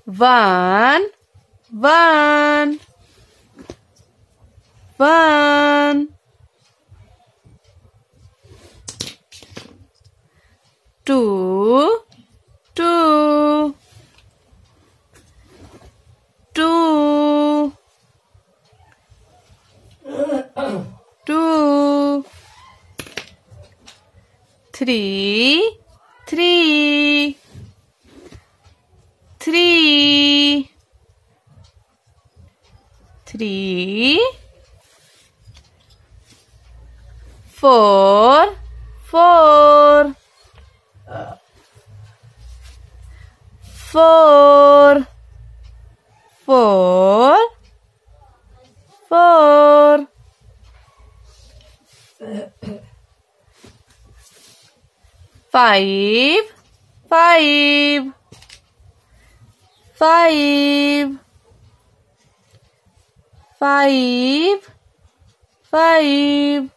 One, one, one. Two, two, two, two. Three, three, three, three. Four, four, four, four, four. Five, five, five, five, five.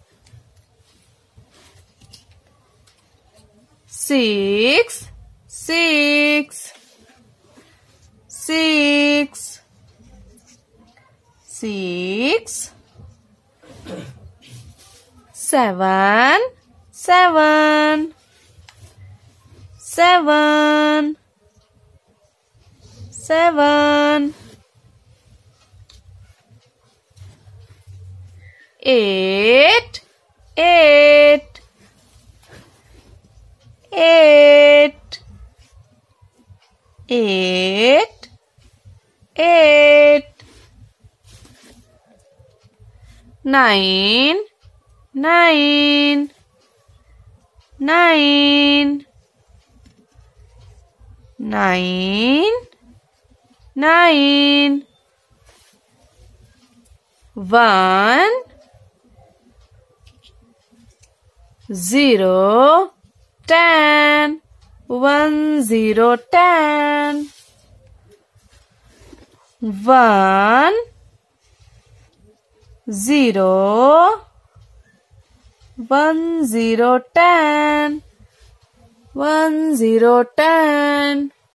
Six, six, six, six. Seven, seven, seven, seven. Eight, eight, eight, eight, eight. Nine, nine, nine, nine, nine. One, zero, 10. 1, 0, 10. 1, 0, 1, 0, 10. 1, 0, 10.